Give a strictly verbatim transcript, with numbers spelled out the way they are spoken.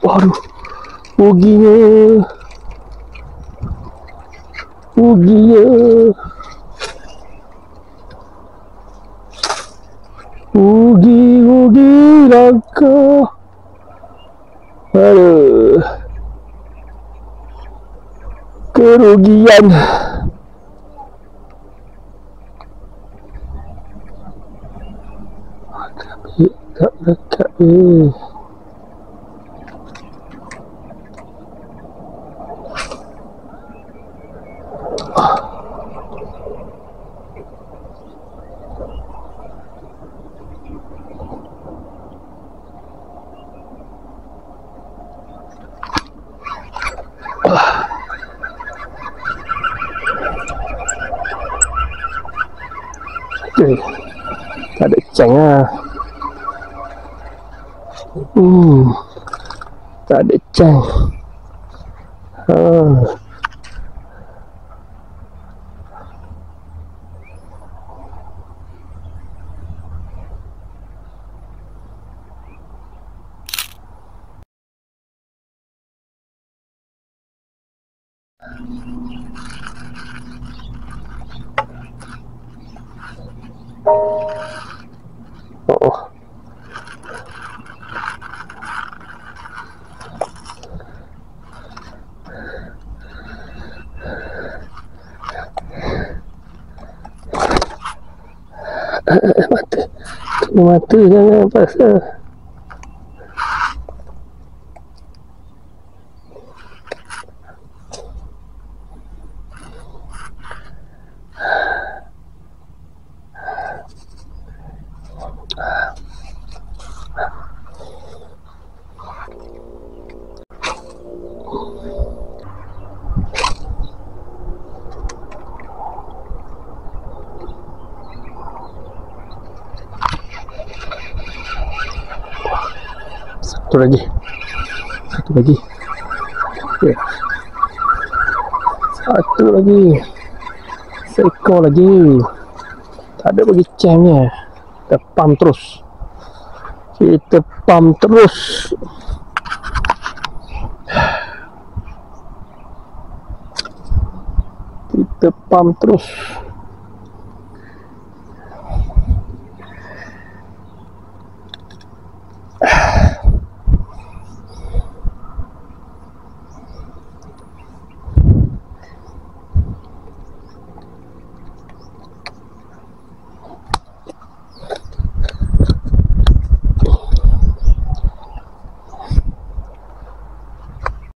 Waduh, ruginya. Ruginya. Rugi, rugi langkah. Aduh. Kerugian. Tak dekat ni. Okay. Tak ada ceng lah. Hmm. Tak ada ceng. Ha. Oh. Mata. Kena mata jangan pasal. Satu lagi. Satu lagi. Okay. Satu lagi. Seekor lagi. Tak ada bagi cengnya. Kita pump terus. Kita pump terus. Kita pump terus.